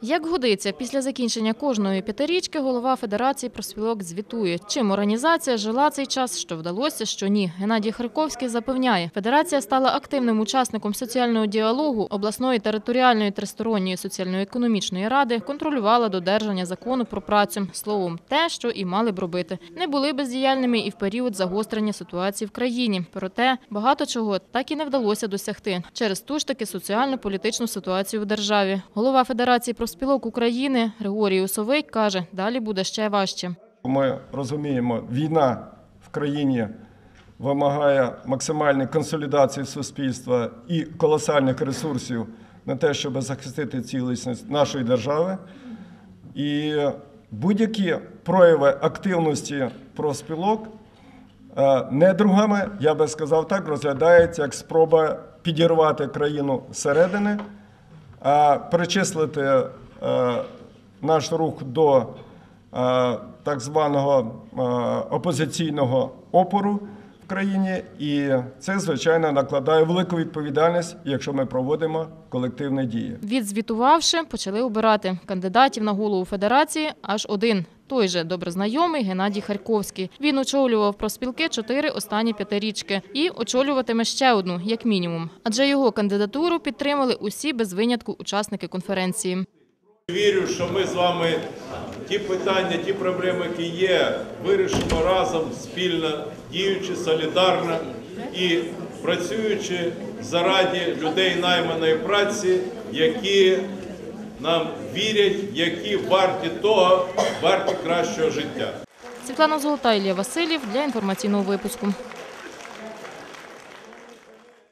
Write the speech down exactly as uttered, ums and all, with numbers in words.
Як годиться, після закінчення кожної п'ятирічки голова Федерації профспілок звітує, чим організація жила цей час, що вдалося, що ні. Геннадій Харковський запевняє, федерація стала активним учасником соціального діалогу, обласної територіальної тристоронньої соціально-економічної ради, контролювала додержання закону про працю. Словом, те, що і мали б робити. Не були бездіяльними і в період загострення ситуації в країні. Проте багато чого так і не вдалося досягти через ту ж таки соціально-політичну ситуацію в державі. Голова Федерації профспілок України Григорій Усовий каже, далі буде ще важче. Ми розуміємо, війна в країні вимагає максимальної консолідації суспільства і колосальних ресурсів на те, щоб захистити цілісність нашої держави. І будь-які прояви активності профспілок недругами, я би сказав так, розглядаються як спроба підірвати країну зсередини, причислити наш рух до так званого опозиційного опору в країні. І це, звичайно, накладає велику відповідальність, якщо ми проводимо колективні дії. Відзвітувавши, почали обирати кандидатів на голову Федерації аж один. Той же добре знайомий Геннадій Харковський. Він очолював профспілки чотири останні п'ятирічки і очолюватиме ще одну, як мінімум. Адже його кандидатуру підтримали усі без винятку учасники конференції. Вірю, що ми з вами ті питання, ті проблеми, які є, вирішимо разом, спільно, діючи, солідарно і працюючи заради людей найманої праці, які нам вірять, які варті того, варті кращого життя. Світлана Золота, Ілля Васильєв для інформаційного випуску.